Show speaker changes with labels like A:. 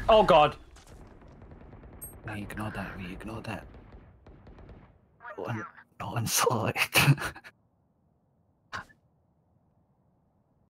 A: Oh god.
B: We ignore that. We ignore that. Not on site.